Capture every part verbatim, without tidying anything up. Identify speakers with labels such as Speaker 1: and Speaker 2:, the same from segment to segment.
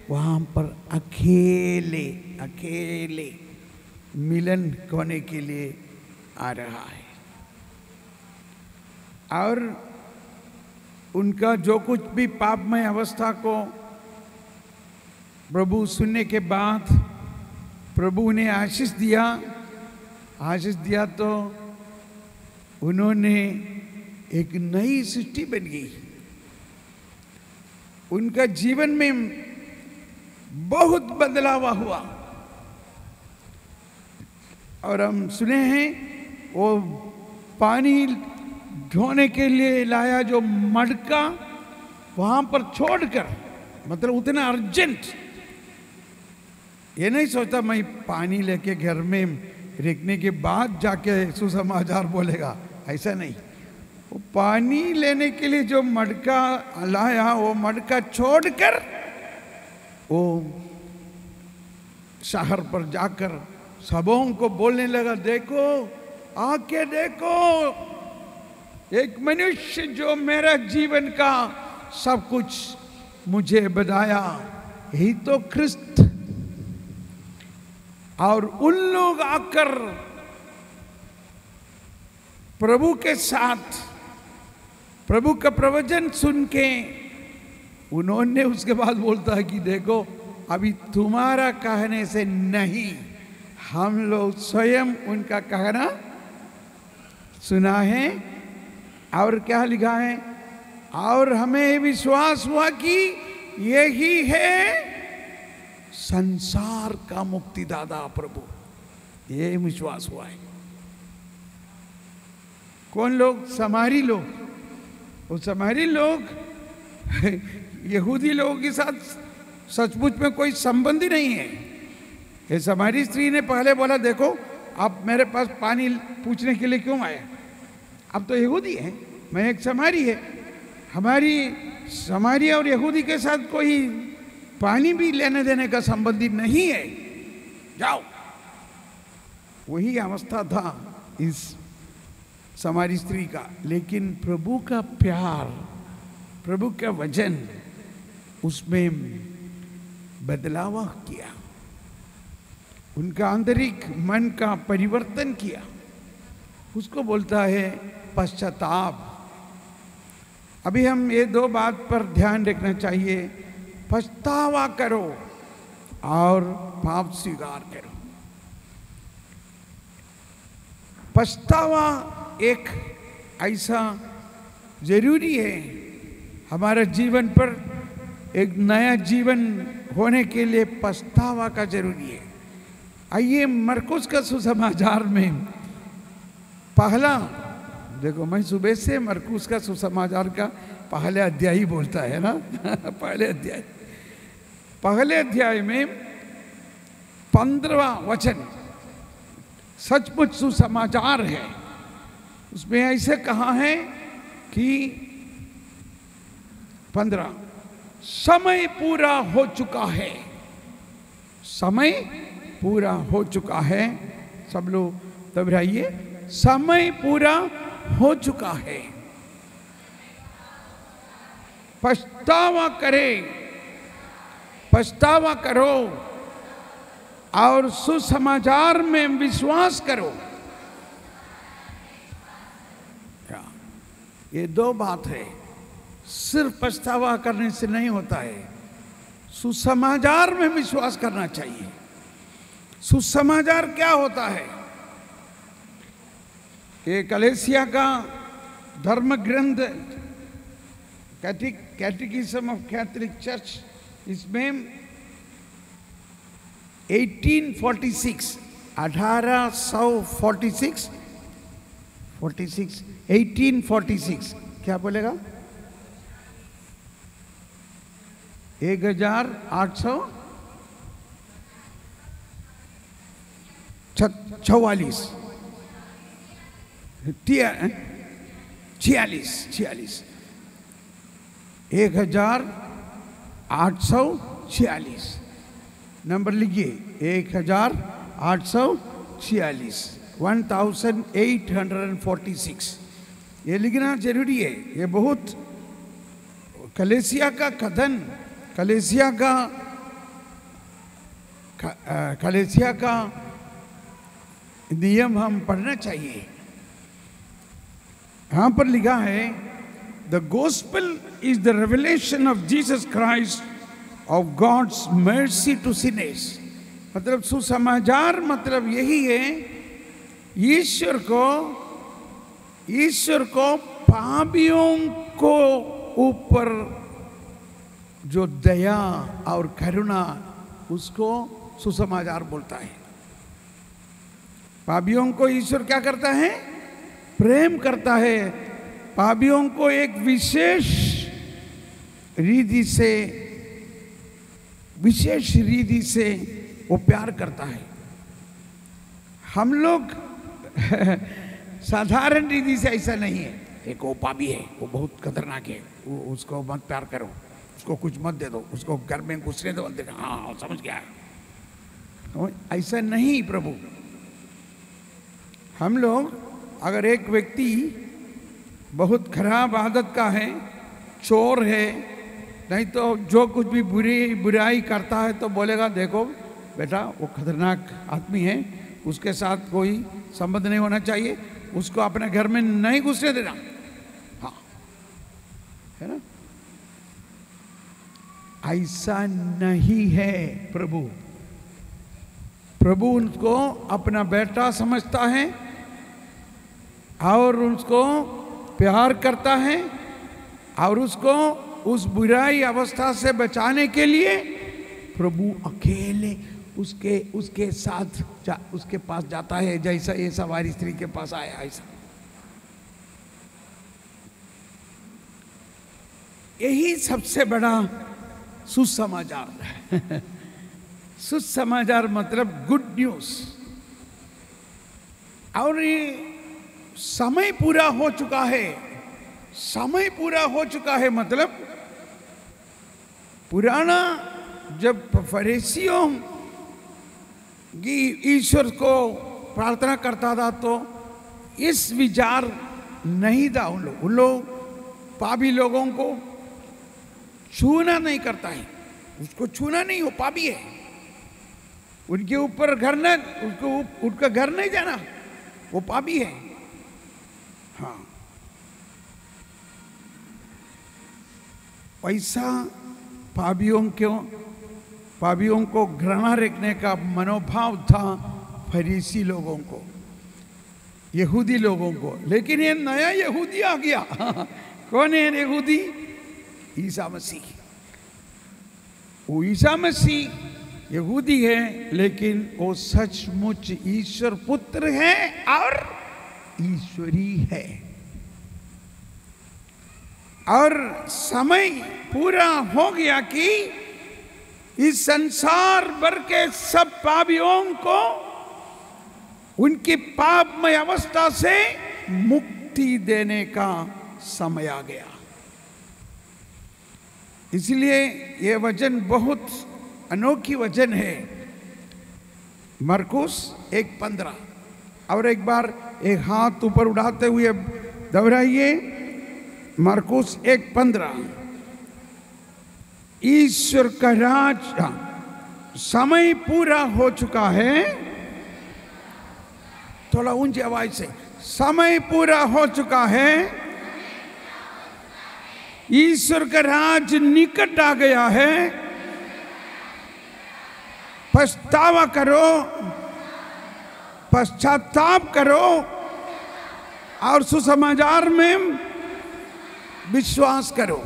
Speaker 1: वहाँ पर अकेले अकेले मिलन होने के लिए आ रहा है। और उनका जो कुछ भी पापमय अवस्था को प्रभु सुनने के बाद प्रभु ने आशीष दिया आशीष दिया तो उन्होंने एक नई सृष्टि बन गई। उनका जीवन में बहुत बदलाव हुआ। और हम सुने हैं वो पानी ढोने के लिए लाया जो मटका वहां पर छोड़कर, मतलब उतना अर्जेंट, ये नहीं सोचता मैं पानी लेके घर में रखने के बाद जाके सुसमाचार बोलेगा, ऐसा नहीं। वो पानी लेने के लिए जो मटका लाया वो मटका छोड़कर वो शहर पर जाकर सबों को बोलने लगा, देखो आके देखो एक मनुष्य जो मेरा जीवन का सब कुछ मुझे बताया, यही तो ख्रिस्त। और उन लोग आकर प्रभु के साथ प्रभु का प्रवचन सुन के उन्होंने उसके बाद बोलता है कि देखो अभी तुम्हारा कहने से नहीं, हम लोग स्वयं उनका कहना सुना है। और क्या लिखा है, और हमें विश्वास हुआ कि यही है संसार का मुक्तिदाता प्रभु, ये विश्वास हुआ है। कौन लोग? समारी लोग। वो समारी लोग यहूदी लोगों के साथ सचमुच में कोई संबंध ही नहीं है। ये समारी स्त्री ने पहले बोला, देखो आप मेरे पास पानी पूछने के लिए क्यों आए? अब तो यहूदी है, मैं एक समारी है, हमारी समारी और यहूदी के साथ कोई पानी भी लेने देने का संबंधी नहीं है, जाओ। वही अवस्था था इस समारी स्त्री का। लेकिन प्रभु का प्यार, प्रभु का वचन उसमें बदलाव किया, उनका आंतरिक मन का परिवर्तन किया। उसको बोलता है पश्चाताप। अभी हम ये दो बात पर ध्यान रखना चाहिए, पछतावा करो और पाप स्वीकार करो। पछतावा एक ऐसा जरूरी है हमारे जीवन पर, एक नया जीवन होने के लिए पछतावा का जरूरी है। आइए मरकुस का सुसमाचार में पहला, देखो मैं सुबह से मरकुस का सुसमाचार का पहले अध्याय ही बोलता है ना पहले अध्याय पहले अध्याय में पंद्रहवा वचन सचमुच सुसमाचार है। उसमें ऐसे कहा है कि पंद्रह, समय पूरा हो चुका है, समय पूरा हो चुका है। सब लोग दोहराइए, समय पूरा हो चुका है, पछतावा करे, पछतावा करो और सुसमाचार में विश्वास करो। ये दो बात है, सिर्फ पछतावा करने से नहीं होता है, सुसमाचार में विश्वास करना चाहिए। सुसमाचार क्या होता है? ये कलेसिया का धर्म ग्रंथ कैटेकिज्म ऑफ कैथोलिक चर्च, इसमें अठारह सौ छियालीस अठारह सौ छियालीस छियालीस अठारह सौ छियालीस क्या बोलेगा? एक हजार आठ सौ चौवालीस छियालीस छियालीस एक हजार आठ सौ छियालीस नंबर लिखिए, एक हजार आठ सौ छियालीस one thousand eight hundred forty six. ये लिखना जरूरी है। ये बहुत कलेसिया का कथन, कलेसिया का कलीसिया का नियम हम पढ़ना चाहिए। यहाँ पर लिखा है the gospel is the revelation of Jesus Christ of God's mercy to sinners. मतलब सुसमाचार मतलब यही है, ईश्वर को ईश्वर को पापियों को ऊपर जो दया और करुणा, उसको सुसमाचार बोलता है। पापियों को ईश्वर क्या करता है? प्रेम करता है। पापियों को एक विशेष रीति से विशेष रीति से वो प्यार करता है। हम लोग साधारण रीति से ऐसा नहीं है। एक वो पापी है, वो बहुत खतरनाक है, वो उसको मत प्यार करो, उसको कुछ मत दे दो, उसको घर में घुसने दो। हाँ समझ गया, तो ऐसा नहीं प्रभु। हम लोग अगर एक व्यक्ति बहुत खराब आदत का है, चोर है, नहीं तो जो कुछ भी बुरी बुराई करता है, तो बोलेगा देखो बेटा वो खतरनाक आदमी है, उसके साथ कोई संबंध नहीं होना चाहिए, उसको अपने घर में नहीं घुसने देना। हाँ है ना? ऐसा नहीं है प्रभु। प्रभु उनको अपना बेटा समझता है और उसको प्यार करता है और उसको उस बुराई अवस्था से बचाने के लिए प्रभु अकेले उसके उसके साथ जा, उसके पास जाता है, जैसा ये सवारी स्त्री के पास आया ऐसा। यही सबसे बड़ा सुसमाचार है। सुसमाचार मतलब गुड न्यूज। और ये समय पूरा हो चुका है, समय पूरा हो चुका है मतलब पुराना जब फरीसियों की ईश्वर को प्रार्थना करता था तो इस विचार नहीं था उन लोग उन लोग पापी लोगों को छूना नहीं करता है, उसको छूना नहीं, वो पापी है, उनके ऊपर घर न उसको उनका घर नहीं जाना, वो पापी है। हाँ, पैसा पापियों क्यों पापियों को घृणा रखने का मनोभाव था फरीसी लोगों को, यहूदी लोगों को। लेकिन ये नया यहूदी आ गया। कौन है यहूदी? ईसा मसीह। वो ईसा मसीह यहूदी है, लेकिन वो सचमुच ईश्वर पुत्र है और ईश्वरी है। और समय पूरा हो गया कि इस संसार भर के सब पापियों को उनकी पापमय अवस्था से मुक्ति देने का समय आ गया। इसलिए ये वचन बहुत अनोखी वचन है। मरकुस एक पंद्रह। और एक बार एक हाथ ऊपर उठाते हुए दोहराइए, मरकुस एक पंद्रह। ईश्वर का राज समय पूरा हो चुका है। थोड़ा ऊंची आवाज से, समय पूरा हो चुका है, ईश्वर का राज निकट आ गया है, पछतावा करो, पश्चाताप करो और सुसमाचार में विश्वास करो।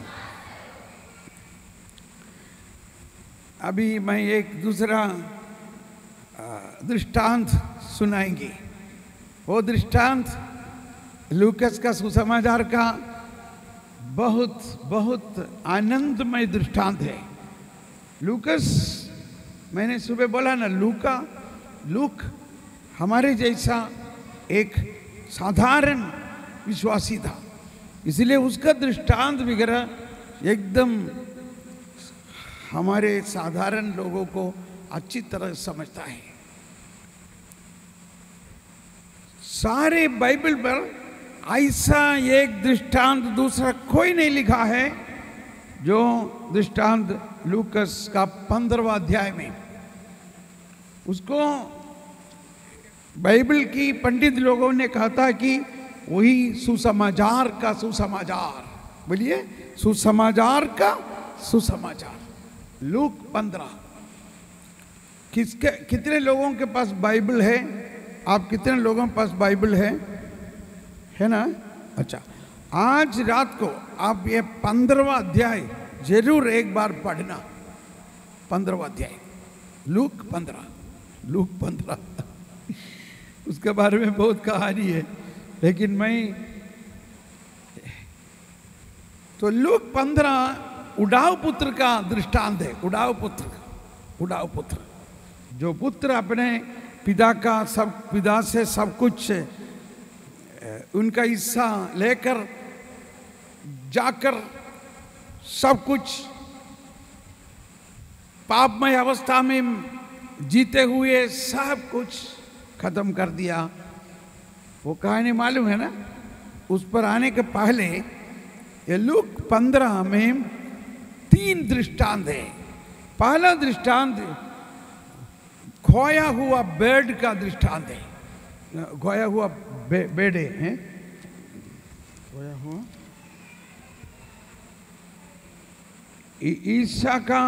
Speaker 1: अभी मैं एक दूसरा दृष्टांत सुनाएंगे। वो दृष्टांत लूकस का सुसमाचार का बहुत बहुत आनंदमय दृष्टांत है। लूकस, मैंने सुबह बोला ना, लूका लूक हमारे जैसा एक साधारण विश्वासी था, इसलिए उसका दृष्टांत वगैरह एकदम हमारे साधारण लोगों को अच्छी तरह समझता है। सारे बाइबल पर ऐसा एक दृष्टांत दूसरा कोई नहीं लिखा है जो दृष्टांत लूकस का पंद्रहवां अध्याय में उसको बाइबल की पंडित लोगों ने कहा था कि वही सुसमाचार का सुसमाचार, बोलिए सुसमाचार का सुसमाचार। लूक पंद्रह। किसके कितने लोगों के पास बाइबल है? आप कितने लोगों के पास बाइबल है? है ना? अच्छा, आज रात को आप ये पंद्रहवां अध्याय जरूर एक बार पढ़ना। पंद्रहवां अध्याय लूक पंद्रह, लूक पंद्रह उसके बारे में बहुत कहानी है, लेकिन मैं तो लूक पंद्रह उड़ाऊ पुत्र का दृष्टांत है। उड़ाऊ पुत्र, उड़ाऊ पुत्र, जो पुत्र अपने पिता का सब पिता से सब कुछ उनका हिस्सा लेकर जाकर सब कुछ पापमय अवस्था में जीते हुए सब कुछ खत्म कर दिया। वो कहानी मालूम है ना? उस पर आने के पहले ये लूक पंद्रह में तीन दृष्टांत है। पहला दृष्टांत खोया हुआ बेड का दृष्टांत है। खोया हुआ बे, बेडे हैं, खोया हुआ ईसा का।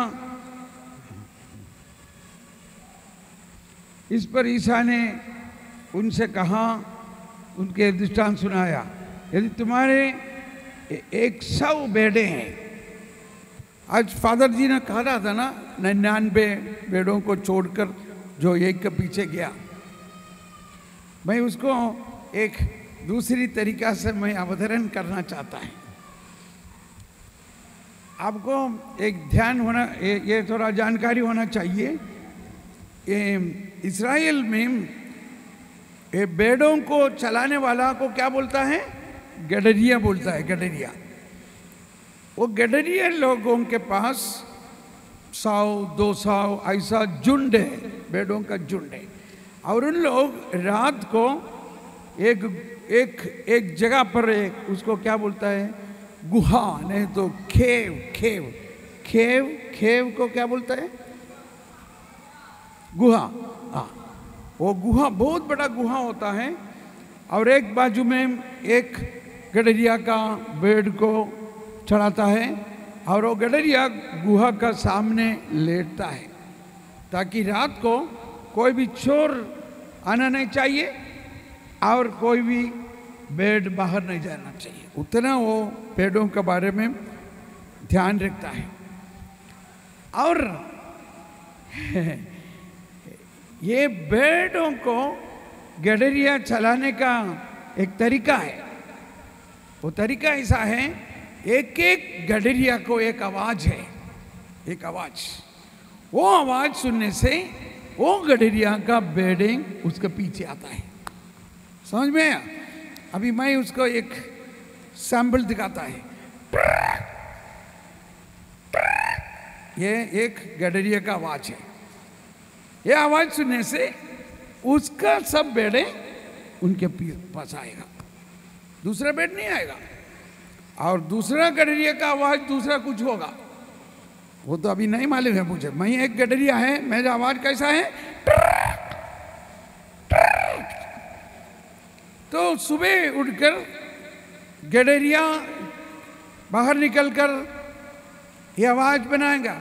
Speaker 1: इस पर ईसा ने उनसे कहा, उनके दृष्टांत सुनाया, यदि तुम्हारे एक सौ बेडे हैं, आज फादर जी ने कहा था ना निन्यानवे बेडों को छोड़कर जो एक के पीछे गया, मैं उसको एक दूसरी तरीका से मैं अवतरण करना चाहता है। आपको एक ध्यान होना, ये, ये थोड़ा जानकारी होना चाहिए। ये इस्राएल में ये बेडों को चलाने वाला को क्या बोलता है? गडरिया बोलता है, गडरिया। वो गडरिया लोगों के पास सौ दो सौ ऐसा झुंड है, बेडों का झुंड है। और उन लोग रात को एक एक एक जगह पर एक उसको क्या बोलता है? गुहा, नहीं तो खेव, खेव खेव खेव को क्या बोलता है? गुहा। हाँ, वो गुहा बहुत बड़ा गुहा होता है और एक बाजू में एक गडरिया का बेड को चढ़ाता है और वो गडरिया गुहा का सामने लेटता है ताकि रात को कोई भी चोर आना नहीं चाहिए और कोई भी बेड बाहर नहीं जाना चाहिए। उतना वो बेडों के बारे में ध्यान रखता है। और ये बेडों को गडरिया चलाने का एक तरीका है। वो तरीका ऐसा है, एक एक गडरिया को एक आवाज है, एक आवाज। वो आवाज सुनने से वो गडरिया का बेडिंग उसके पीछे आता है। समझ में आया? अभी मैं उसको एक सैंपल दिखाता है। ये एक गडरिया का आवाज है। ये आवाज सुनने से उसका सब बेड़े उनके पास आएगा, दूसरा बेड नहीं आएगा। और दूसरा गडरिया का आवाज दूसरा कुछ होगा, वो तो अभी नहीं मालूम है मुझे। मैं एक गडरिया है, मेरा आवाज कैसा है? तो सुबह उठकर गडरिया बाहर निकलकर ये आवाज बनाएगा,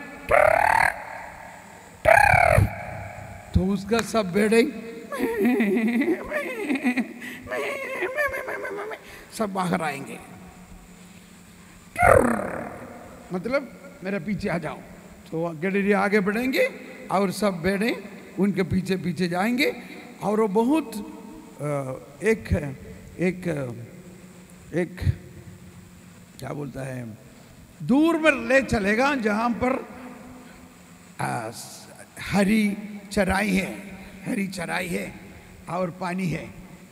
Speaker 1: तो उसका सब बेड़े सब बाहर आएंगे। मतलब मेरे पीछे आ जाओ। तो गडरिया आगे बढ़ेंगे और सब बेड़े उनके पीछे पीछे जाएंगे। और वो बहुत एक एक एक क्या बोलता है, दूर में ले चलेगा जहाँ पर आ, हरी चराई है, हरी चराई है और पानी है।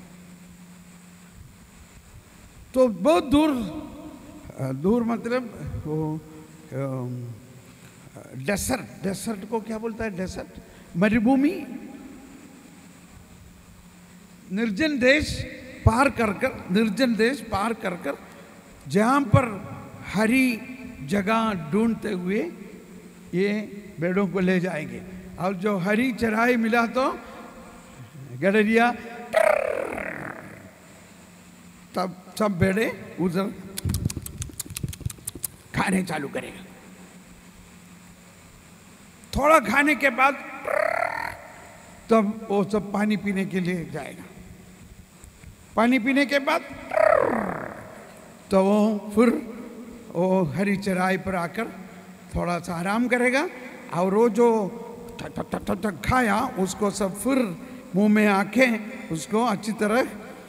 Speaker 1: तो बहुत दूर, दूर मतलब वो डेसर्ट, डेसर्ट को क्या बोलता है? डेसर्ट, मरुभूमि, निर्जन देश पार कर कर, निर्जन देश पार कर कर जहाँ पर हरी जगह ढूंढते हुए ये बेड़ों को ले जाएंगे। और जो हरी चराई मिला तो गडरिया, तब सब भेड़े उधर खाने चालू करेगा। थोड़ा खाने के बाद तब वो सब पानी पीने के लिए जाएगा। पानी पीने के बाद तो वो फिर वो हरी चराई पर आकर थोड़ा सा आराम करेगा और वो जो ठक ठक ठक ठक ठक खाया उसको सब फिर मुंह में आके उसको अच्छी तरह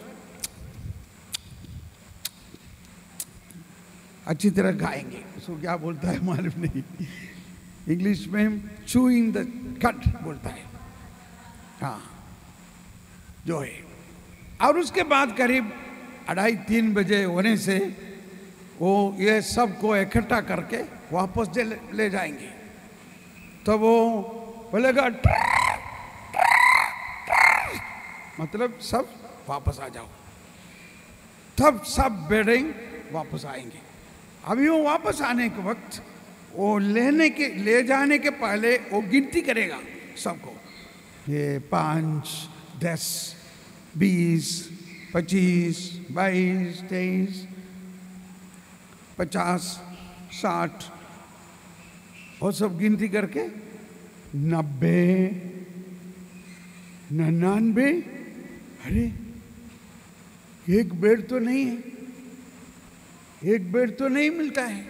Speaker 1: अच्छी तरह खाएंगे। उसको क्या बोलता है मालूम नहीं, इंग्लिश में चूइंग द कट बोलता है, हाँ जो है। और उसके बाद करीब अढ़ाई तीन बजे होने से वो ये सब को इकट्ठा करके वापस ले, ले जाएंगे। तो वो बोलेगा मतलब सब वापस आ जाओ, तब सब भेड़े वापस आएंगे। अभी वो वापस आने के वक्त वो लेने के ले जाने के पहले वो गिनती करेगा सबको, ये पाँच, दस, बीस, पच्चीस, बाईस, तेईस, पचास, साठ, और सब गिनती करके नब्बे, निन्यानवे, अरे एक बेड तो नहीं है, एक बेड तो नहीं मिलता है।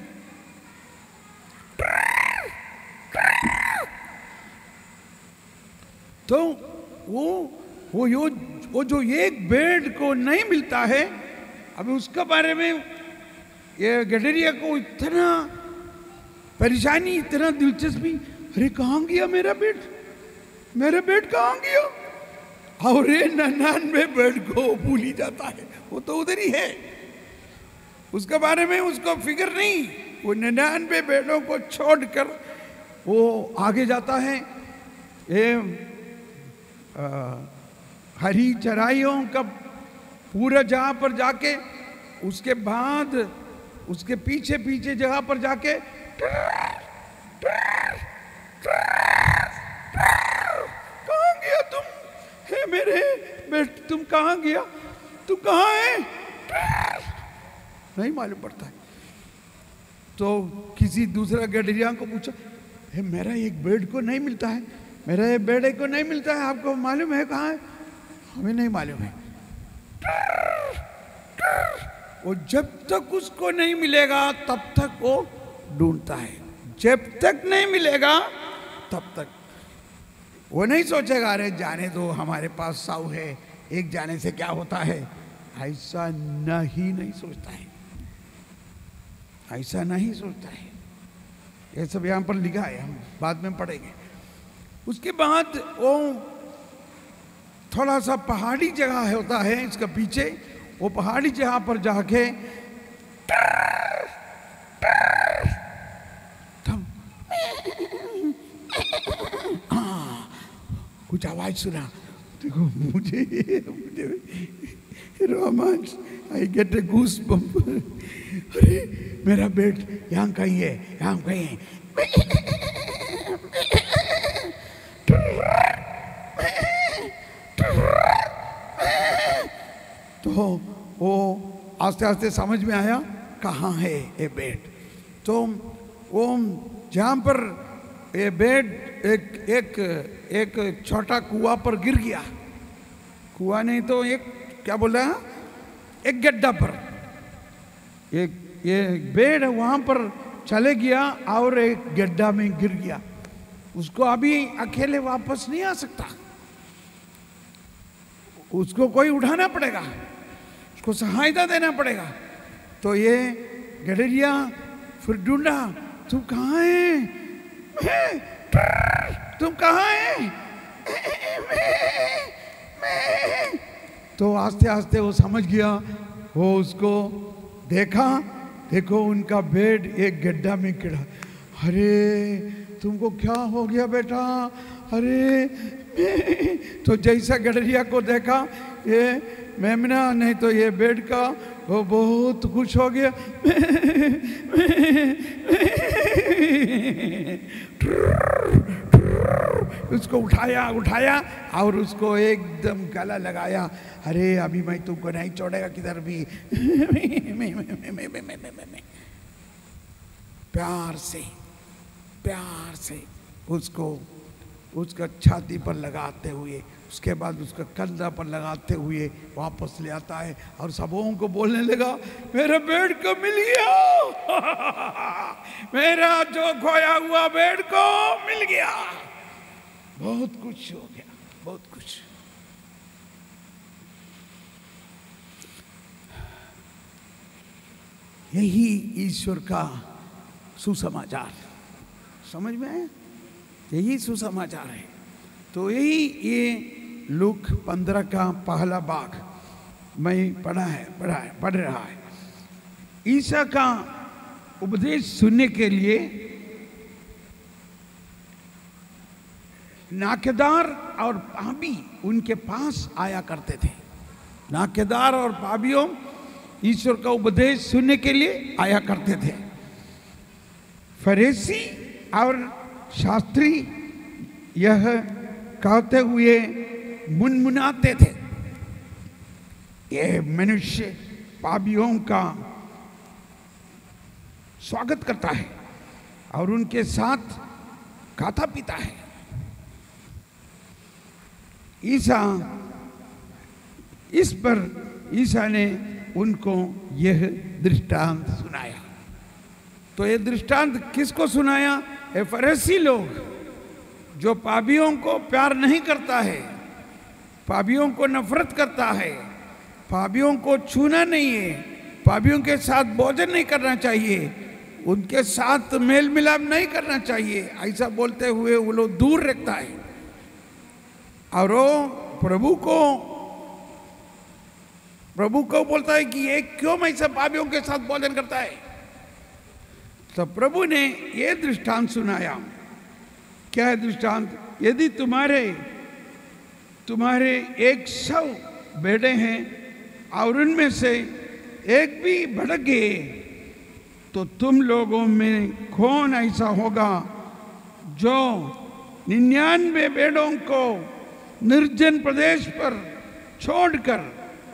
Speaker 1: तो वो वो यो वो जो एक बेड को नहीं मिलता है, अभी उसके बारे में ये गडरिया को इतना परेशानी, इतना दिलचस्पी, अरे कहाँ गया मेरा बेड, मेरा बेड कहाँ गया, और ये निन्यानवे बेड को भूल ही जाता है, वो तो उधर ही है, उसके बारे में उसको फिक्र नहीं। वो निन्यानवे बेडों को छोड़कर वो आगे जाता है। ये आ, हरी चराइयों का पूरा जगह पर जाके, उसके बाद उसके पीछे पीछे जगह पर जाके कहाँ गया तुम, हे मेरे बेट तुम कहाँ गया, तुम कहाँ है, नहीं मालूम पड़ता है। तो किसी दूसरा गडरिया को पूछा, हे मेरा एक बेड को नहीं मिलता है, मेरा ये बेड को नहीं मिलता है, आपको मालूम है कहाँ है, हमें नहीं मालूम है। वो जब तक उसको नहीं मिलेगा तब तक वो ढूंढता है, जब तक नहीं मिलेगा तब तक वो नहीं सोचेगा अरे जाने दो हमारे पास साउ है, एक जाने से क्या होता है, ऐसा नहीं नहीं सोचता है, ऐसा नहीं सोचता है। ये सब यहाँ पर लिखा है, हम बाद में पढ़ेंगे। उसके बाद वो थोड़ा सा पहाड़ी जगह होता है इसका पीछे, वो पहाड़ी जगह पर जाके कुछ आवाज सुना, देखो मुझे मुझे रोमांच, I get a goose bump, अरे मेरा बेड यहाँ कहीं है, यहाँ कहीं है, तो वो आस्ते आस्ते समझ में आया कहाँ है ये बेड। तो वो जहाँ पर ये बेड एक एक एक छोटा कुआं पर गिर गया, कुआं नहीं तो एक क्या बोल रहा है, एक गड्ढा पर एक ये बेड वहाँ पर चले गया और एक गड्ढा में गिर गया। उसको अभी अकेले वापस नहीं आ सकता, उसको कोई उठाना पड़ेगा, उसको सहायता देना पड़ेगा। तो ये गडरिया फिर ढूंढा, तुम कहाँ है, तुम कहाँ है, तो आस्ते आस्ते वो समझ गया, वो उसको देखा, देखो उनका बेड एक गड्ढा में गिरा, अरे तुमको क्या हो गया बेटा, अरे तो जैसा गडरिया को देखा ये मेमना नहीं तो ये बेड का, वो बहुत खुश हो गया, उसको उठाया उठाया और उसको एकदम गला लगाया। अरे अभी मैं तुमको नहीं छोड़ेगा किधर भी। प्यार से प्यार से उसको उसका छाती पर लगाते हुए, उसके बाद उसका कंधा पर लगाते हुए वापस ले आता है और सबों को बोलने लगा, मेरा बेड को मिल गया। मेरा जो खोया हुआ बेड को मिल गया। बहुत कुछ हो गया, बहुत कुछ। यही ईश्वर का सुसमाचार, समझ में आया? यही सुसमाचार है। तो यही ये लूक पंद्रह का पहला भाग मैं पढ़ा है पढ़ा है पढ़ रहा है। ईसा का उपदेश सुनने के लिए नाकेदार और पापी उनके पास आया करते थे। नाकेदार और पापियों ईश्वर का उपदेश सुनने के लिए आया करते थे। फरीसी और शास्त्री यह कहते हुए मुनमुनाते थे, यह मनुष्य पापियों का स्वागत करता है और उनके साथ खाता पीता है। ईसा इस पर ईसा ने उनको यह दृष्टांत सुनाया। तो यह दृष्टांत किसको सुनाया? ये फरीसी लोग जो पापियों को प्यार नहीं करता है, पापियों को नफरत करता है, पापियों को छूना नहीं है, पापियों के साथ भोजन नहीं करना चाहिए, उनके साथ मेल मिलाप नहीं करना चाहिए, ऐसा बोलते हुए वो लोग दूर रखता है। और वो प्रभु को प्रभु को बोलता है कि ये क्यों ऐसा पापियों के साथ भोजन करता है? तो प्रभु ने ये दृष्टांत सुनाया। क्या है दृष्टांत? यदि तुम्हारे तुम्हारे एक सौ बेटे हैं और उनमें से एक भी भटक गए, तो तुम लोगों में कौन ऐसा होगा जो निन्यानवे बेटों को निर्जन प्रदेश पर छोड़कर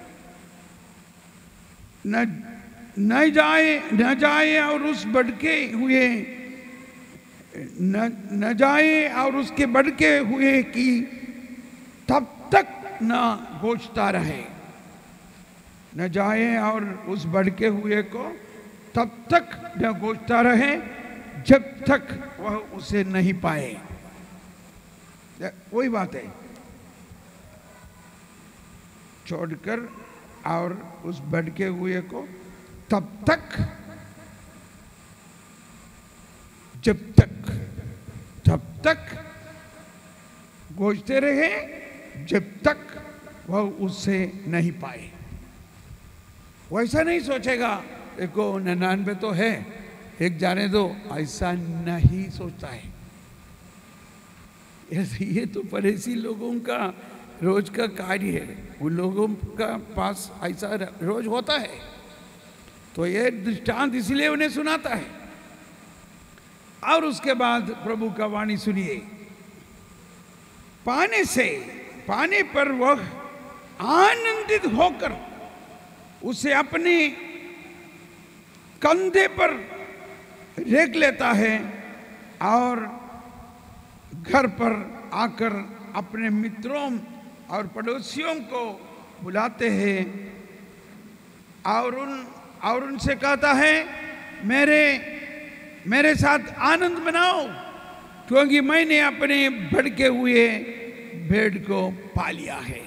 Speaker 1: न न जाए न जाए और उस भटके हुए न न जाए और उसके भटके हुए की तब तक न गोचता रहे, न जाए और उस भटके हुए को तब तक न गोचता रहे जब तक वह उसे नहीं पाए। वही बात है, छोड़कर और उस भटके हुए को तब तक जब तक तब तक खोजते रहे जब तक वह उससे नहीं पाए। वैसा नहीं सोचेगा देखो निन्यानवे तो है, एक जाने दो, ऐसा नहीं सोचता है। ये तो फरीसी लोगों का रोज का कार्य है, उन लोगों का पास ऐसा रोज होता है। तो ये दृष्टांत इसलिए उन्हें सुनाता है। और उसके बाद प्रभु का वाणी सुनिए। पाने से पाने पर वह आनंदित होकर उसे अपने कंधे पर रख लेता है और घर पर आकर अपने मित्रों और पड़ोसियों को बुलाते हैं और उन और उनसे कहता है, मेरे मेरे साथ आनंद मनाओ, क्योंकि मैंने अपने भटके हुए भेड़ को पा लिया है।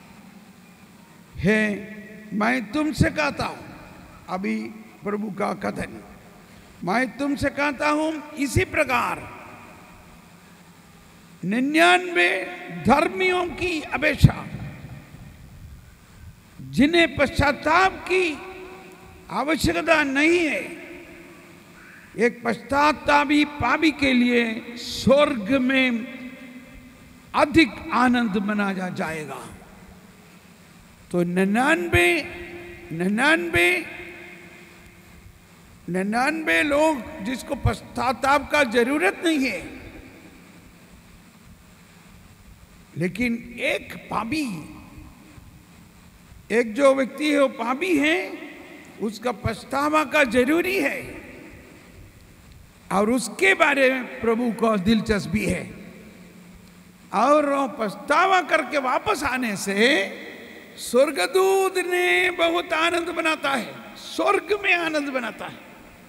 Speaker 1: है मैं तुमसे कहता हूं, अभी प्रभु का कथन, मैं तुमसे कहता हूं इसी प्रकार निन्यानवे धर्मियों की अपेक्षा जिन्हें पश्चाताप की आवश्यकता नहीं है, एक पश्चातापी पापी के लिए स्वर्ग में अधिक आनंद मनाया जाएगा। तो निन्यानवे निन्यानवे निन्यानवे लोग जिसको पश्चाताप का जरूरत नहीं है, लेकिन एक पापी, एक जो व्यक्ति है वो पापी है, उसका पछतावा का जरूरी है और उसके बारे में प्रभु को दिलचस्पी है। और पछतावा करके वापस आने से स्वर्गदूत ने बहुत आनंद बनाता है, स्वर्ग में आनंद बनाता है।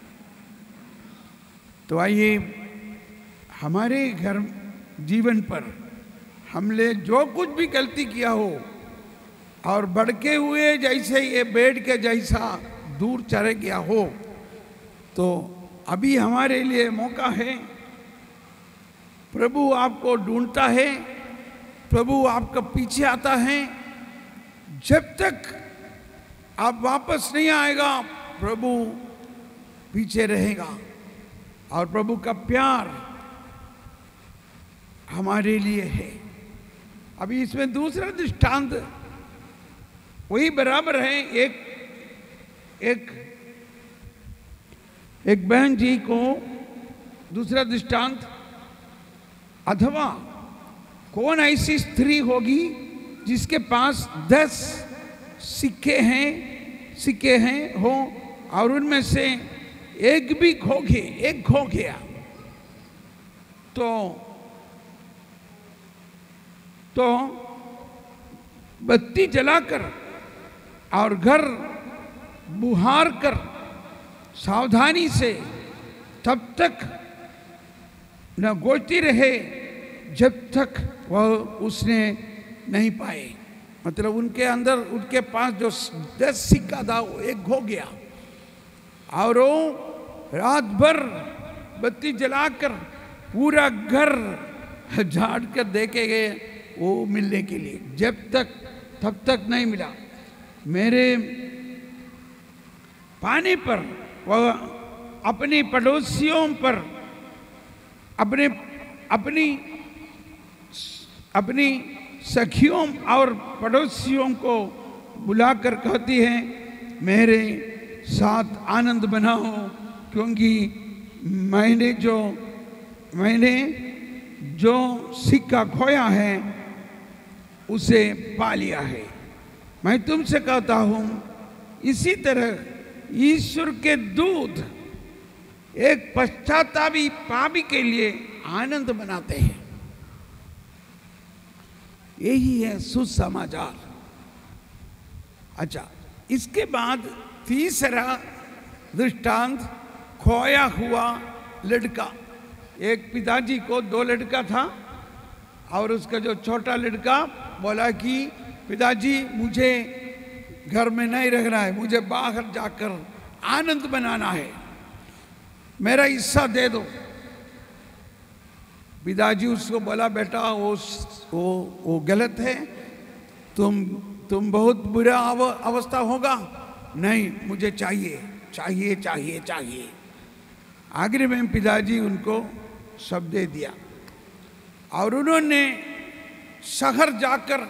Speaker 1: तो आइए हमारे घर जीवन पर हमने जो कुछ भी गलती किया हो और भड़के हुए जैसे ये बेड़ के जैसा दूर चले गया हो, तो अभी हमारे लिए मौका है। प्रभु आपको ढूंढता है, प्रभु आपका पीछे आता है। जब तक आप वापस नहीं आएगा प्रभु पीछे रहेगा और प्रभु का प्यार हमारे लिए है। अभी इसमें दूसरा दृष्टांत वही बराबर है। एक एक एक बहन जी को दूसरा दृष्टांत, अथवा कौन ऐसी स्त्री होगी जिसके पास दस सिक्के हैं सिक्के हैं हो और उनमें से एक भी खो गए एक खो गया तो तो बत्ती जलाकर और घर बुहार कर सावधानी से तब तक न गोचती रहे जब तक वह उसने नहीं पाए। मतलब उनके अंदर, उनके पास जो दस सिक्का था वो एक खो गया और वो रात भर बत्ती जलाकर पूरा घर झाड़ कर देखे गए वो मिलने के लिए, जब तक तब तक नहीं मिला। मेरे पाने पर वह अपने पड़ोसियों पर अपने अपनी अपनी सखियों और पड़ोसियों को बुलाकर कहती है, मेरे साथ आनंद मनाओ क्योंकि मैंने जो मैंने जो सिक्का खोया है उसे पा लिया है। मैं तुमसे कहता हूँ इसी तरह ईश्वर के दूत एक पश्चातापी पापी के लिए आनंद मनाते हैं। यही है सुसमाचार। अच्छा, इसके बाद तीसरा दृष्टांत, खोया हुआ लड़का। एक पिताजी को दो लड़का था और उसका जो छोटा लड़का बोला कि पिताजी मुझे घर में नहीं रहना है, मुझे बाहर जाकर आनंद मनाना है, मेरा हिस्सा दे दो। पिताजी उसको बोला, बेटा वो वो वो गलत है, तुम तुम बहुत बुरा अव, अवस्था होगा, नहीं मुझे चाहिए चाहिए चाहिए चाहिए। आखिर में पिताजी उनको सब दे दिया और उन्होंने शहर जाकर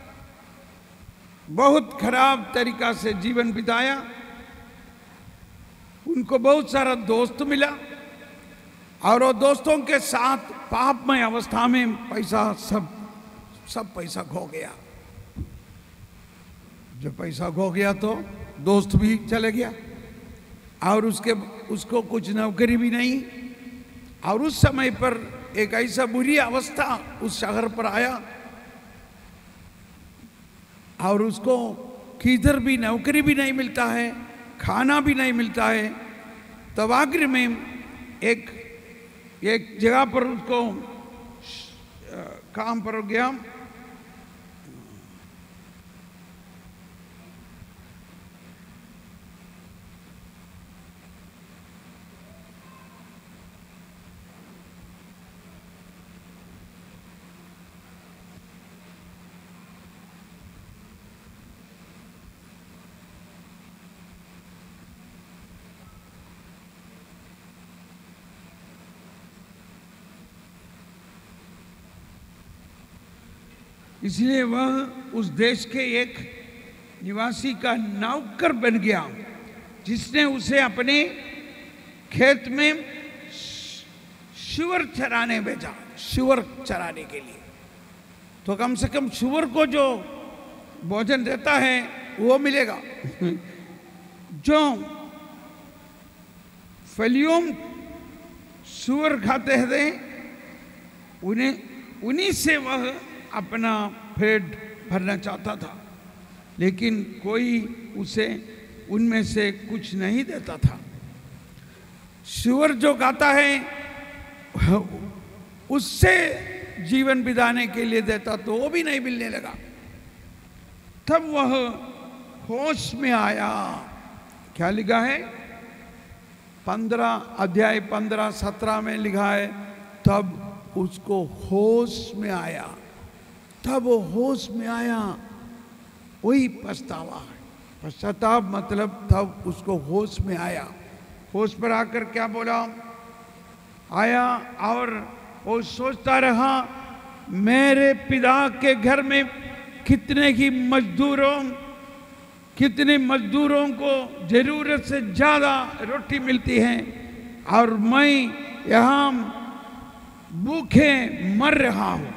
Speaker 1: बहुत खराब तरीका से जीवन बिताया। उनको बहुत सारा दोस्त मिला और वो दोस्तों के साथ पापमय अवस्था में पैसा सब सब पैसा खो गया। जब पैसा खो गया तो दोस्त भी चले गया और उसके उसको कुछ नौकरी भी नहीं। और उस समय पर एक ऐसा बुरी अवस्था उस शहर पर आया और उसको किधर भी नौकरी भी नहीं मिलता है, खाना भी नहीं मिलता है। तब आखिर में एक एक जगह पर उसको काम पर गया। इसलिए वह उस देश के एक निवासी का नौकर बन गया जिसने उसे अपने खेत में शुअर चराने भेजा, शुअर चराने के लिए। तो कम से कम सुअर को जो भोजन देता है वो मिलेगा। जो फलियों सुअर खाते हैं उन्हें उन्हीं से वह अपना पेट भरना चाहता था, लेकिन कोई उसे उनमें से कुछ नहीं देता था। सुअर जो खाता है उससे जीवन बिताने के लिए देता तो वो भी नहीं मिलने लगा। तब वह होश में आया। क्या लिखा है? पंद्रह अध्याय पंद्रह सत्रह में लिखा है, तब उसको होश में आया। तब वो होश में आया, वही पछतावा है। पश्चाताप मतलब तब उसको होश में आया। होश पर आकर क्या बोला? आया और वो सोचता रहा, मेरे पिता के घर में कितने ही मजदूरों कितने मजदूरों को जरूरत से ज्यादा रोटी मिलती है और मैं यहाँ भूखे मर रहा हूं।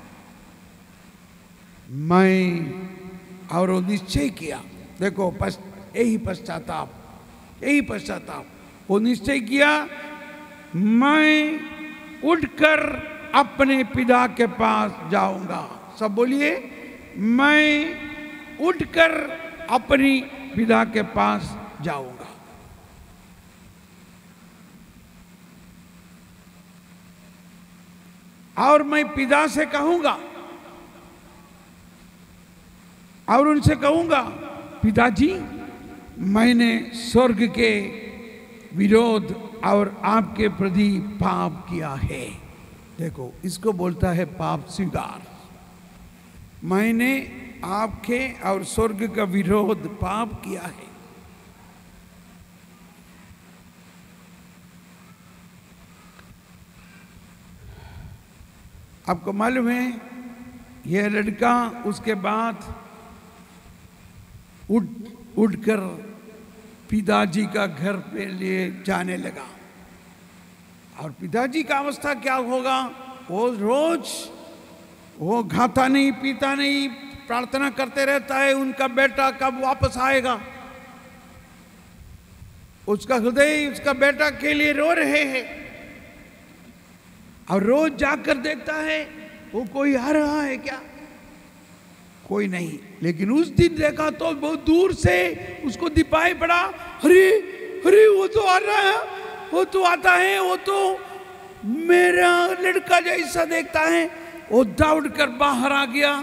Speaker 1: मैं और वो निश्चय किया। देखो पस, यही पश्चाताप, यही पश्चाताप। वो निश्चय किया, मैं उठकर अपने पिता के पास जाऊंगा। सब बोलिए, मैं उठकर अपनी पिता के पास जाऊंगा। और मैं पिता से कहूंगा और उनसे कहूंगा, पिताजी, मैंने स्वर्ग के विरोध और आपके प्रति पाप किया है। देखो, इसको बोलता है पाप स्वीकार। मैंने आपके और स्वर्ग का विरोध पाप किया है। आपको मालूम है, यह लड़का उसके बाद उठ उठकर पिताजी का घर पे लिए जाने लगा। और पिताजी का अवस्था क्या होगा? वो रोज वो खाता नहीं, पीता नहीं, प्रार्थना करते रहता है उनका बेटा कब वापस आएगा। उसका हृदय उसका बेटा के लिए रो रहे हैं। और रोज जाकर देखता है वो कोई आ रहा है क्या? कोई नहीं। लेकिन उस दिन देखा तो बहुत दूर से उसको दिखाई पड़ा, अरे अरे वो तो आ रहा है, वो तो आता है, वो तो मेरा लड़का जैसा देखता है। वो दौड़ कर बाहर आ गया,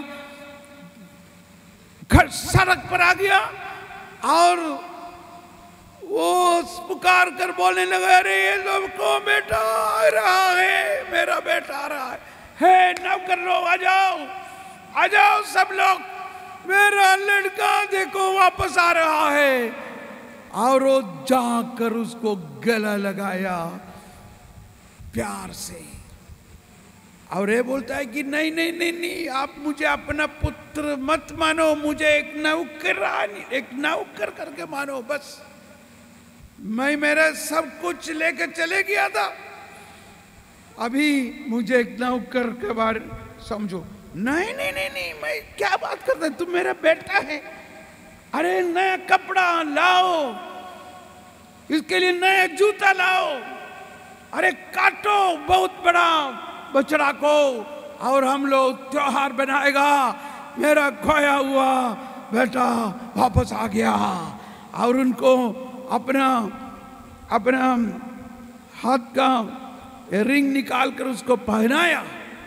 Speaker 1: घर सड़क पर आ गया और वो पुकार कर बोलने लगा, अरे ये लोग को बेटा आ रहा है, मेरा बेटा आ रहा है, हे नौकर लोग आ जाओ, आ जाओ सब लोग, मेरा लड़का देखो वापस आ रहा है। और वो जाकर उसको गला लगाया प्यार से। और ये बोलता है कि नहीं नहीं नहीं नहीं, आप मुझे अपना पुत्र मत मानो, मुझे एक नौकरानी एक नौकर करके मानो बस। मैं मेरा सब कुछ लेकर चले गया था, अभी मुझे एक नौकर के बारे समझो। नहीं नहीं नहीं नहीं, मैं क्या बात करता है, तुम मेरा बेटा है। अरे नया कपड़ा लाओ, इसके लिए नया जूता लाओ, अरे काटो बहुत बड़ा बछड़ा को और हम लोग त्योहार बनाएगा। मेरा खोया हुआ बेटा वापस आ गया। और उनको अपना अपना हाथ का रिंग निकाल कर उसको पहनाया,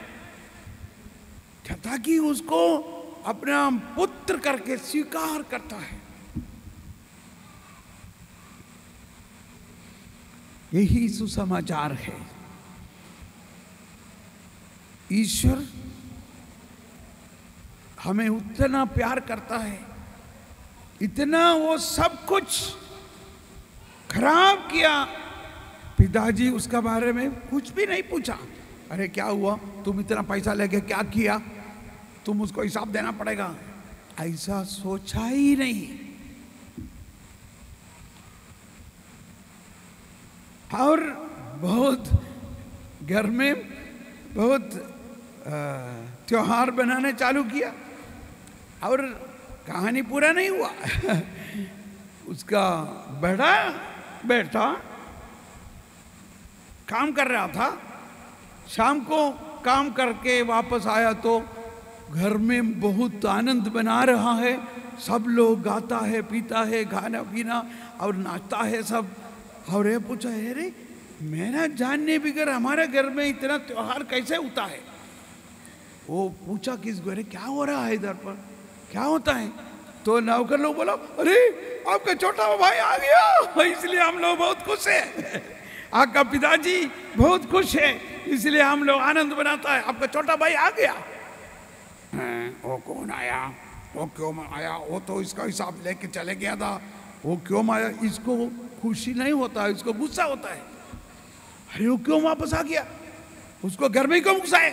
Speaker 1: ताकि उसको अपना पुत्र करके स्वीकार करता है। यही सुसमाचार है। ईश्वर हमें उतना प्यार करता है, इतना वो सब कुछ खराब किया, पिताजी उसका बारे में कुछ भी नहीं पूछा। अरे क्या हुआ, तुम इतना पैसा लेके क्या किया, तुम उसको हिसाब देना पड़ेगा, ऐसा सोचा ही नहीं। और बहुत घर में बहुत त्योहार बनाने चालू किया और कहानी पूरा नहीं हुआ। उसका बड़ा बेटा काम कर रहा था, शाम को काम करके वापस आया तो घर में बहुत आनंद बना रहा है, सब लोग गाता है, पीता है, खाना पीना और नाचता है सब। और ये पूछा, अरे मेरा जानने बगैर हमारे घर में इतना त्योहार कैसे होता है? वो पूछा किस को, अरे क्या हो रहा है इधर पर, क्या होता है? तो नौकर लोग बोला, अरे आपका छोटा भाई आ गया, इसलिए हम लोग बहुत खुश हैं। आपका पिताजी बहुत खुश है, इसलिए हम लोग आनंद बनाता है, आपका छोटा भाई आ गया। वो कौन आया, वो क्यों आया? वो तो इसका हिसाब लेके चले गया था, वो क्यों आया? इसको खुशी नहीं होता, इसको गुस्सा होता है। अरे वो क्यों वापस आ गया? उसको घर में क्यों घुसाए?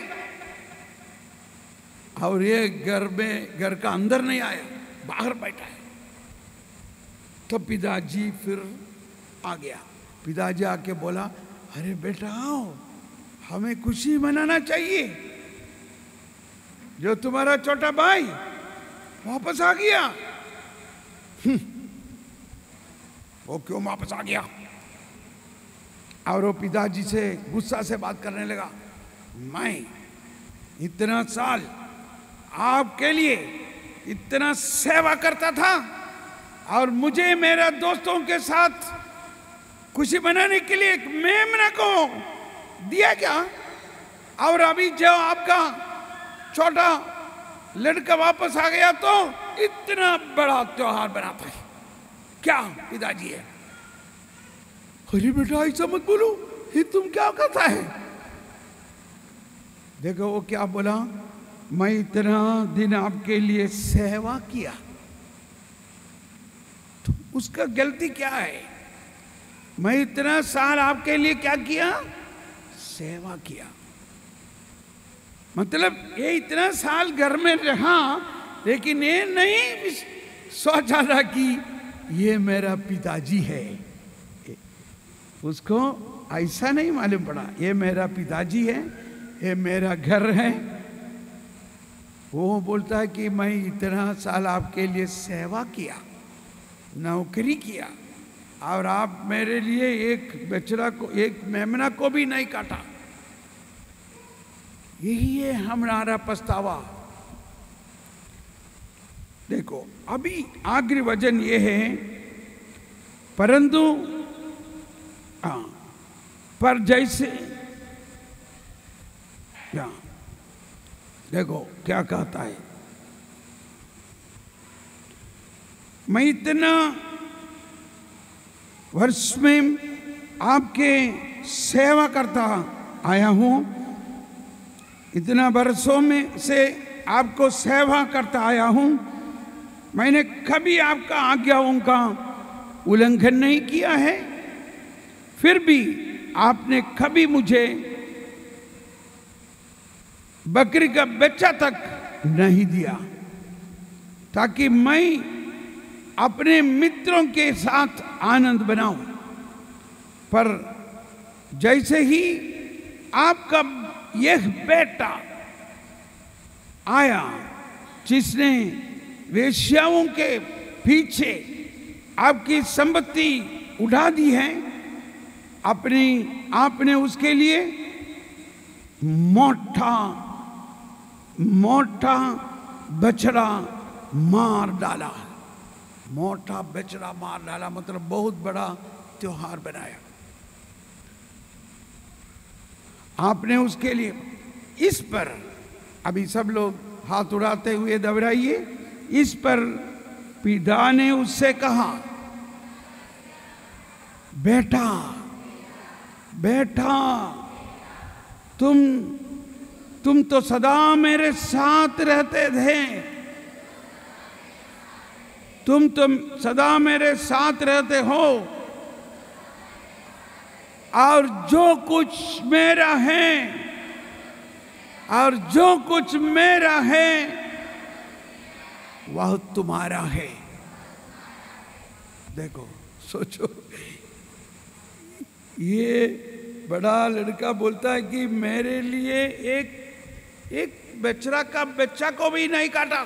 Speaker 1: और ये घर में, घर का अंदर नहीं आया, बाहर बैठा है। तो पिताजी फिर आ गया। पिताजी आके बोला, अरे बेटा आओ, हमें खुशी मनाना चाहिए, जो तुम्हारा छोटा भाई वापस आ गया। वो क्यों वापस आ गया? और वो पिताजी से गुस्सा से बात करने लगा, मैं इतना साल आपके लिए इतना सेवा करता था और मुझे मेरा दोस्तों के साथ खुशी मनाने के लिए एक मेमना को दिया क्या? और अभी जो आपका छोटा लड़का वापस आ गया तो इतना बड़ा त्योहार बनाता है, क्या पिताजी है? अरे बेटा ऐसा मत बोलो, ये तुम क्या कहता है? देखो वो क्या बोला, मैं इतना दिन आपके लिए सेवा किया, तो उसका गलती क्या है? मैं इतना साल आपके लिए क्या किया? सेवा किया। मतलब ये इतना साल घर में रहा, लेकिन ये नहीं सोचा था कि ये मेरा पिताजी है। उसको ऐसा नहीं मालूम पड़ा, ये मेरा पिताजी है, ये मेरा घर है। वो बोलता है कि मैं इतना साल आपके लिए सेवा किया, नौकरी किया, और आप मेरे लिए एक बछड़ा को, एक मेमना को भी नहीं काटा। यही है हमारा पछतावा। देखो अभी आखिरी वचन ये है, परंतु हाँ, पर जैसे क्या, देखो क्या कहता है, मैं इतना वर्ष में आपके सेवा करता आया हूँ, इतना वर्षों में से आपको सेवा करता आया हूँ, मैंने कभी आपका आज्ञाओं का उल्लंघन नहीं किया है, फिर भी आपने कभी मुझे बकरी का बच्चा तक नहीं दिया, ताकि मैं अपने मित्रों के साथ आनंद बनाऊं। पर जैसे ही आपका यह बेटा आया, जिसने वेश्याओं के पीछे आपकी संपत्ति उड़ा दी है, अपनी आपने उसके लिए मोटा मोटा बछड़ा मार डाला। मोटा बछड़ा मार डाला मतलब बहुत बड़ा त्योहार बनाया आपने उसके लिए। इस पर अभी सब लोग हाथ उड़ाते हुए दोहराइए, इस पर पिता ने उससे कहा, बेटा बेटा तुम तुम तो सदा मेरे साथ रहते थे, तुम तो सदा मेरे साथ रहते हो, और जो कुछ मेरा है और जो कुछ मेरा है वह तुम्हारा है। देखो सोचो, ये बड़ा लड़का बोलता है कि मेरे लिए एक एक बछड़ा का बच्चा को भी नहीं काटा।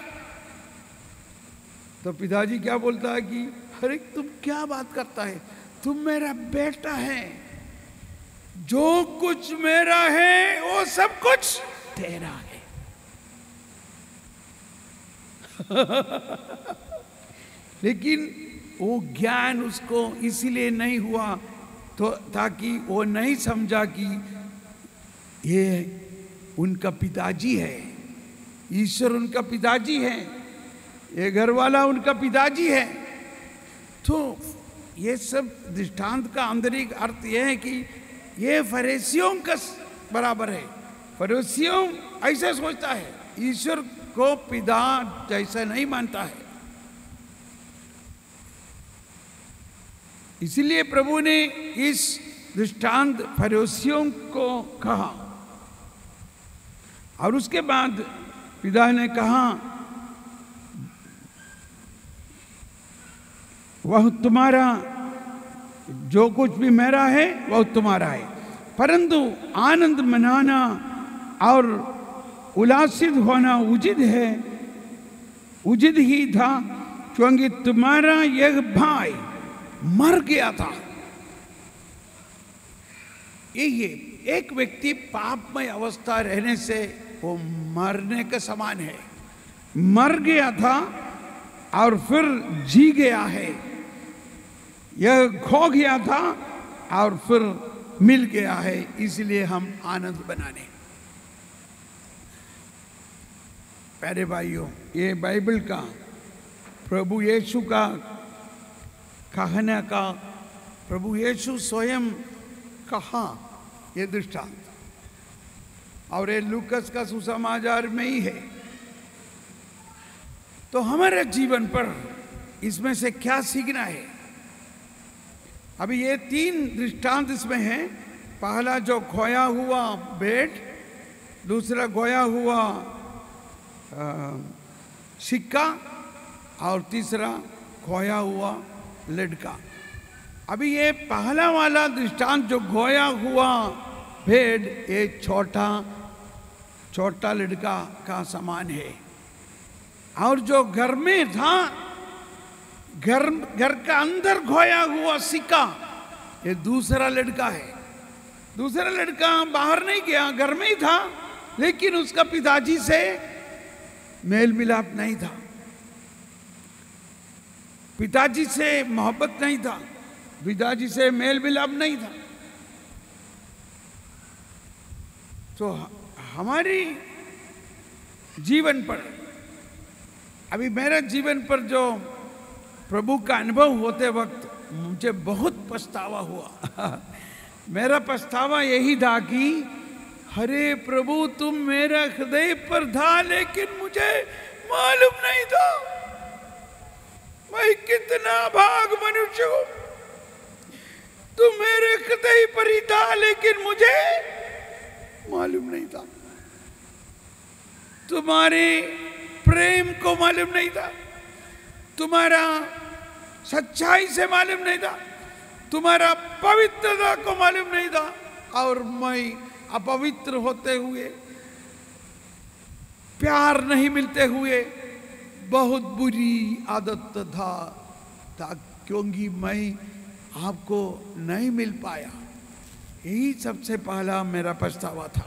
Speaker 1: तो पिताजी क्या बोलता है कि अरे तुम क्या बात करता है, तुम मेरा बेटा है, जो कुछ मेरा है वो सब कुछ तेरा है। लेकिन वो ज्ञान उसको इसीलिए नहीं हुआ तो ताकि वो नहीं समझा कि ये उनका पिताजी है, ईश्वर उनका पिताजी है, ये घर वाला उनका पिताजी है। तो ये सब दृष्टांत का आंतरिक अर्थ यह है कि ये फरीसियों का बराबर है। फरीसियों ऐसे सोचता है, ईश्वर को पिता जैसा नहीं मानता है। इसलिए प्रभु ने इस दृष्टांत फरीसियों को कहा और उसके बाद पिता ने कहा वह तुम्हारा, जो कुछ भी मेरा है वह तुम्हारा है, परंतु आनंद मनाना और उल्लासित होना उचित है, उचित ही था, क्योंकि तुम्हारा यह भाई मर गया था। ये एक व्यक्ति पापमय अवस्था रहने से वो मरने के समान है। मर गया था और फिर जी गया है। यह खो गया था और फिर मिल गया है, इसलिए हम आनंद बनाने। प्यारे भाइयों, ये बाइबल का प्रभु यीशु का कहने का, प्रभु यीशु स्वयं कहा ये दृष्टांत, और ये लूकस का सुसमाचार में ही है। तो हमारे जीवन पर इसमें से क्या सीखना है? अभी ये तीन दृष्टांत इसमें हैं। पहला जो खोया हुआ भेंट, दूसरा खोया हुआ सिक्का और तीसरा खोया हुआ लड़का। अभी ये पहला वाला दृष्टांत जो खोया हुआ भेंट, ये छोटा छोटा लड़का का समान है, और जो घर में था, घर घर का अंदर खोया हुआ सिक्का, ये दूसरा लड़का है। दूसरा लड़का बाहर नहीं गया, घर में ही था, लेकिन उसका पिताजी से मेल मिलाप नहीं था, पिताजी से मोहब्बत नहीं था, पिताजी से मेल मिलाप नहीं था। तो हमारी जीवन पर, अभी मेरे जीवन पर जो प्रभु का अनुभव होते वक्त मुझे बहुत पछतावा हुआ। मेरा पछतावा यही था कि अरे प्रभु तुम मेरा हृदय पर था, लेकिन मुझे मालूम नहीं था मैं कितना भाग मनुष्य हूं। तुम मेरे हृदय पर ही था, लेकिन मुझे मालूम नहीं था। तुम्हारे प्रेम को मालूम नहीं था, तुम्हारा सच्चाई से मालूम नहीं था, तुम्हारा पवित्रता को मालूम नहीं था, और मैं अपवित्र होते हुए, प्यार नहीं मिलते हुए बहुत बुरी आदत था, था क्योंकि मैं आपको नहीं मिल पाया। यही सबसे पहला मेरा पछतावा था।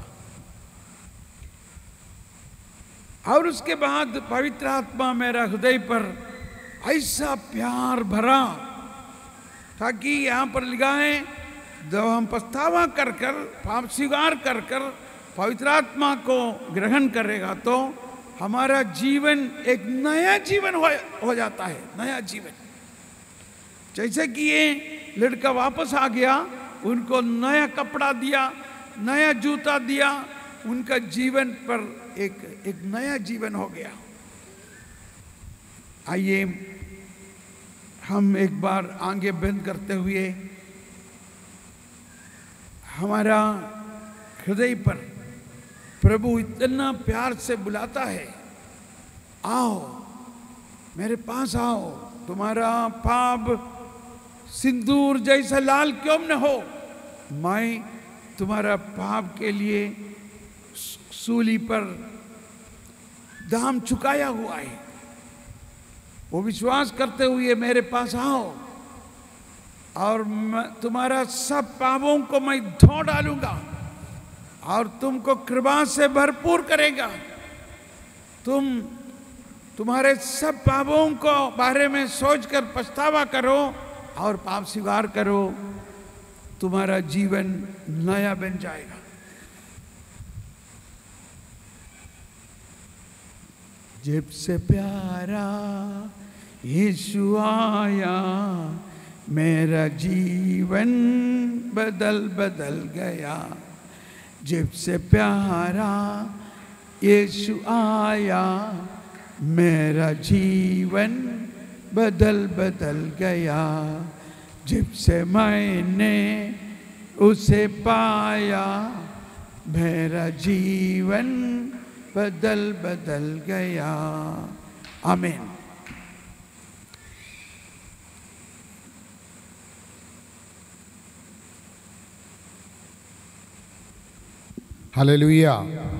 Speaker 1: और उसके बाद पवित्र आत्मा मेरा हृदय पर ऐसा प्यार भरा ताकि यहाँ पर लिखा है, जब हम पछतावा कर कर, पाप स्वीकार कर कर पवित्र आत्मा को ग्रहण करेगा तो हमारा जीवन एक नया जीवन हो, हो जाता है, नया जीवन। जैसे कि ये लड़का वापस आ गया, उनको नया कपड़ा दिया, नया जूता दिया, उनका जीवन पर एक एक नया जीवन हो गया। आइए हम एक बार आंखें बंद करते हुए हमारा हृदय पर प्रभु इतना प्यार से बुलाता है, आओ मेरे पास आओ, तुम्हारा पाप सिंदूर जैसा लाल क्यों न हो, मैं तुम्हारा पाप के लिए सूली पर दाम चुकाया हुआ है। वो विश्वास करते हुए मेरे पास आओ और तुम्हारा सब पापों को मैं धो डालूंगा और तुमको कृपा से भरपूर करेगा। तुम तुम्हारे सब पापों को बारे में सोचकर पछतावा करो और पाप स्वीकार करो, तुम्हारा जीवन नया बन जाएगा। जब से प्यारा यीशु आया मेरा जीवन बदल बदल गया। जब से प्यारा यीशु आया मेरा जीवन बदल बदल गया। जब से मैंने उसे पाया मेरा जीवन बदल बदल गया। आमीन।
Speaker 2: हालेलुया।